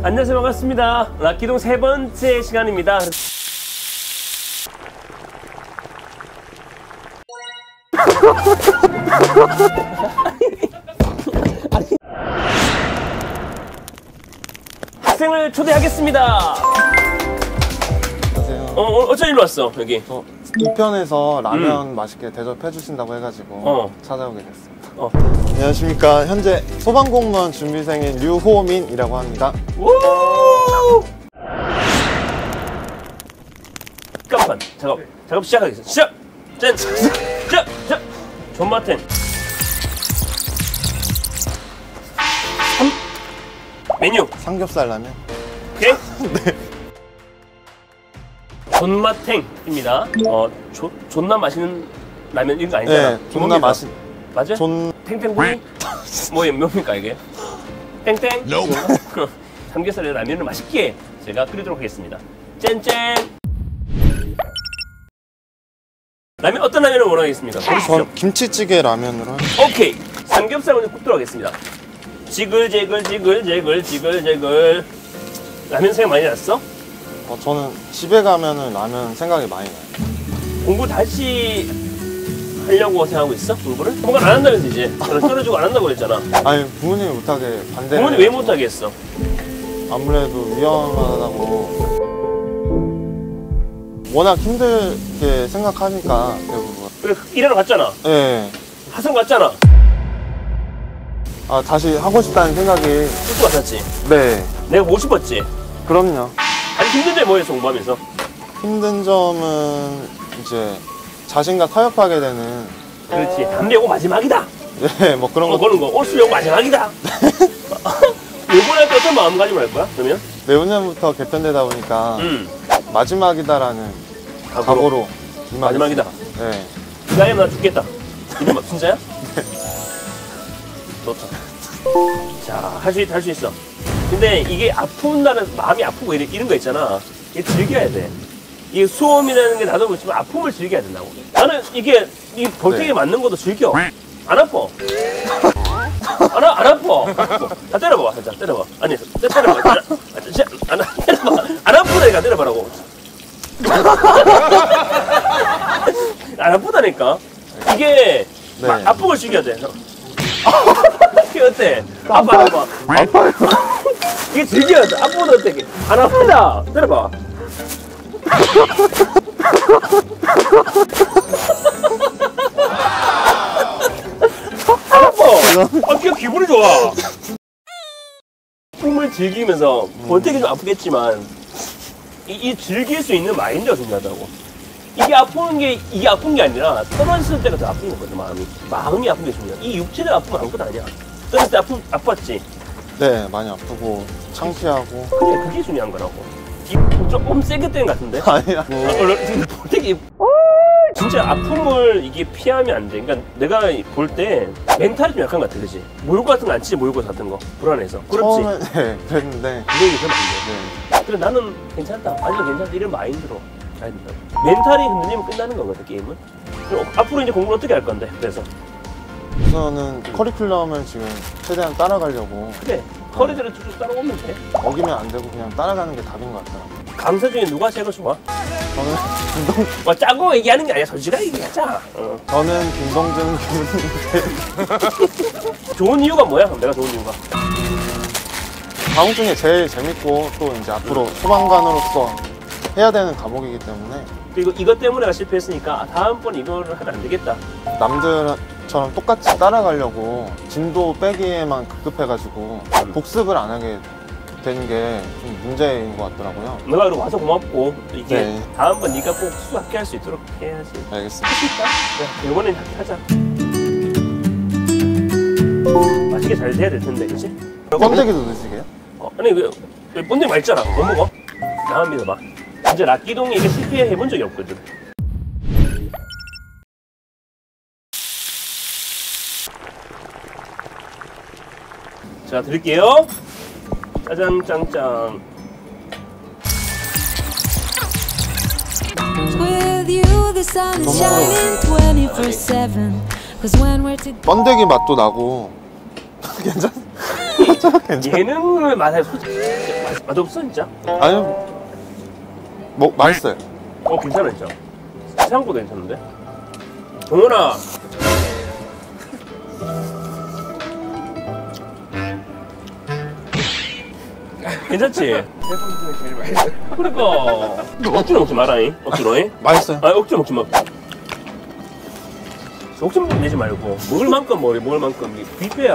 안녕하세요, 반갑습니다. 락기동 세 번째 시간입니다. 학생을 초대하겠습니다. 안녕하세요. 어쩐 일로 왔어, 여기? 저 우편에서 라면 맛있게 대접해 주신다고 해가지고 찾아오게 됐습니다. 안녕하십니까. 현재 소방공무원 준비생인 류호민이라고 합니다. 우! 잠깐만, 작업 시작하겠습니다. 시작! 짠! 시작! 존맛탱. 메뉴 삼겹살 라면. 오케이? 네. 존맛탱입니다. 존나 맛있는 라면 이런 거 아니잖아. 네, 존나 맛있. 맞아? 탱탱구이? 뭡니까 이게? 땡땡? 삼겹살에 라면을 맛있게 제가 끓이도록 하겠습니다. 짠짠! 라면 어떤 라면을 원하겠습니까? 전 김치찌개 라면으로. 오케이! 삼겹살 먼저 굽도록 하겠습니다. 지글지글 라면 생각 많이 났어? 저는 집에 가면은 라면 생각이 많이 나요. 공부 다시 하려고 생각하고 있어? 공부를? 공부를 안 한다면서 이제 떨어지고 안 한다고 그랬잖아. 아니 부모님이 못하게 반대를. 부모님 왜 못하게 했어? 아무래도 위험하다고 워낙 힘들게 생각하니까 대부분. 그래 일하러 갔잖아. 네. 하성 갔잖아. 다시 하고 싶다는 생각이. 쑥 왔었지? 네. 내가 보고 싶었지? 그럼요. 아니 힘든 점이 뭐였어 공부하면서? 힘든 점은 이제 자신과 타협하게 되는. 그렇지. 담배고 마지막이다. 네, 뭐 그런 거. 그런 거. 올수록 마지막이다. 이번에 또 어떤 마음가짐을 할 거야? 그러면? 내후년부터 개편되다 보니까 마지막이다라는 각오로 마지막이다. 네. 그 나이면 나 죽겠다. 이런 말 진짜야? 네. 좋다. 자, 할 수 있어. 근데 이게 아픈다는 마음이 아프고 이런 거 있잖아. 이게 즐겨야 돼. 이게 수험이라는 게 나도 그렇지만 아픔을 즐겨야 된다고. 나는 이게 이 볼텍에 맞는 것도 즐겨. 안 아파. 안 아파. 다 때려봐, 살짝 때려봐. 아니, 때려봐. 안 아프다니까 때려봐라고. 안 아프다니까. 이게 네. 아픈 걸 즐겨야 돼. 이게 어때? 아파요. 이게 즐겨야 돼. 아프다 어때? 안 아프다. 때려봐. 아파. 그냥 기분이 좋아. 꿈을 즐기면서 본택이 좀 아프겠지만 이 즐길 수 있는 마인드가 중요하다고. 이게 아픈 게 아니라 떨어졌을 때가 더 아픈 거거든. 마음이 아픈 게 중요해. 이 육체를 아프면 아무것도 아니야. 떨어질 때 아팠지. 네, 많이 아프고 창피하고. 그래, 그게 중요한 거라고. 조금 세게 때린 것 같은데? 아니야. 되게 진짜 아픔을 이게 피하면 안 돼. 그러니까 내가 볼 때 멘탈이 좀 약한 것 같아, 그지? 모욕 같은 거 안 치지, 모욕 같은 거. 불안해서. 그렇지? 처음에 네, 그랬는데. 그런 게 그러면 안 돼. 그래, 나는 괜찮다. 아니, 괜찮다. 이런 마인드로 가야 된다. 멘탈이 흔들리면 끝나는 거거든, 게임은. 그럼 앞으로 이제 공부를 어떻게 할 건데, 그래서? 우선은 커리큘럼을 지금 최대한 따라가려고. 그래, 커리대로 쭉쭉 따라오면 돼. 어기면 안 되고 그냥 따라가는 게 답인 것 같더라고요. 강사 중에 누가 제일 좋아? 저는 뭐 짜고 얘기하는 게 아니라 솔직하게 얘기하자. 저는 김동준 교수님께. 좋은 이유가 뭐야? 그럼 내가 좋은 이유가? 과목 중에 제일 재밌고 또 이제 앞으로 소방관으로서 해야 되는 과목이기 때문에. 그리고 이것 때문에 내가 실패했으니까 다음번 이거를 하면 안 되겠다. 남들처럼 똑같이 따라가려고 진도 빼기에만 급급해가지고 복습을 안 하게 되는 게 좀 문제인 것 같더라고요. 너가 그리고 와서 고맙고 이게 네. 다음번 네가 꼭 수학 합격할 수 있도록 해야지. 알겠습니다. 할 수 있다? 그래, 이번엔 합격하자. 맛있게 잘 돼야 될 텐데, 그치? 번데기도 드시게요? 아니 왜 번데기 맛있잖아. 못 먹어? 나만 믿어봐. 진짜 락기동이 이게 실패해본 적이 없거든. 자, 드릴게요. 짜장 짱짱. With you, the sun is shining 24/7. 'Cause when we're together. 번데기 맛도 나고 괜찮? 예능을 맛에 맛없어 진짜? 아니요. 뭐 맛있어요. 괜찮아 진짜. 생각보다 괜찮은데? 동원아. 괜찮지? 그러니까 억지로 먹지 마라잉. 억지로. 맛있어요. 아 억지로 먹지 마. 억지로 내지 말고 먹을 만큼 먹어. 먹을 만큼. 뷔페야.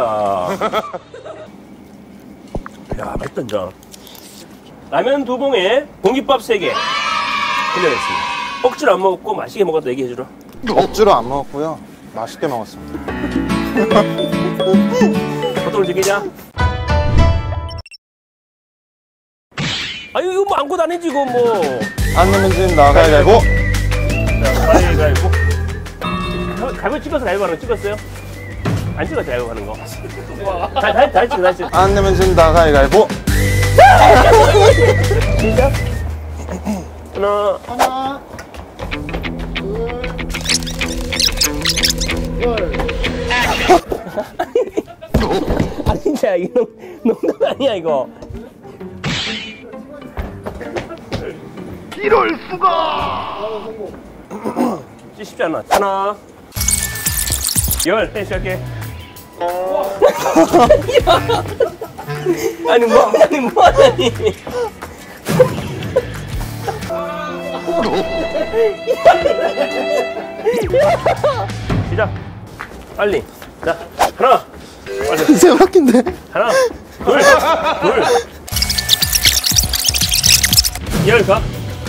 야 맛있다 진짜. 라면 2봉에 공깃밥 3개 끝내냈습니다. 억지로 안 먹었고 맛있게 먹었다 얘기해주라. 억지로 안 먹었고요. 맛있게 먹었습니다. 보통을 즐기자. 아유 이거 뭐 아무것도 안 해지고 뭐. 안 내면 진다. 가위바위보. 자 가위바위보. 가위바위보 찍어서 가위바위보 찍었어요? 안 찍었지 가위바위보 하는 거. 다 찍어. 안 내면 진다. 가위바위보. 시작. 하나. 아 진짜 이거 농담 아니야 이거. 이럴 수가. 쉽지 않아. 하나. 네, 시작해. 아니 뭐하니? 시작. 빨리. 자, 하나. 빨리. 세 바퀴인데. 하나. 둘. 열 가.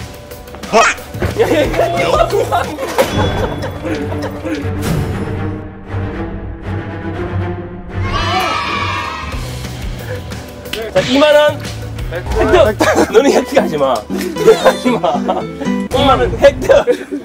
자, 2만원 획득! 너는 획득하지 마. 하지 마. 2만원 획득!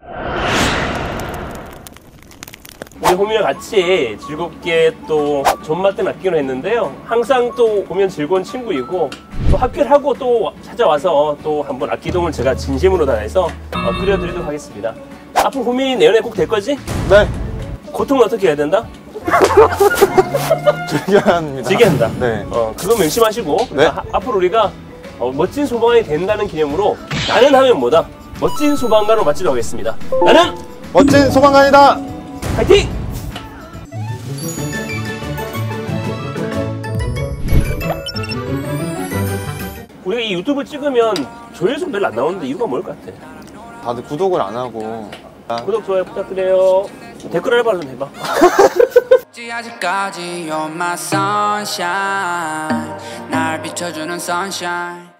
우리 호민이랑 같이 즐겁게 또 존맛 맡기로 했는데요. 항상 또 보면 즐거운 친구이고 또 학교를 하고 또 찾아와서 또 한번 악기동을 제가 진심으로 다해서 끓여드리도록 하겠습니다. 앞으로 호민이 내년에 꼭 될 거지? 네. 고통은 어떻게 해야 된다? 즐겨야 합니다. 즐겨야 한다. 네. 그거 명심하시고 네. 앞으로 우리가 멋진 소방관이 된다는 기념으로 나는 하면 뭐다? 멋진 소방관으로 마치도록 하겠습니다. 나는 멋진 소방관이다. 파이팅! 우리가 이 유튜브 찍으면 조회수 별로 안 나오는데 이유가 뭘 것 같아? 다들 구독을 안 하고. 구독, 좋아요 부탁드려요. 댓글 알바 좀 해봐. 아직까지 you're my sunshine 날 비춰주는 sunshine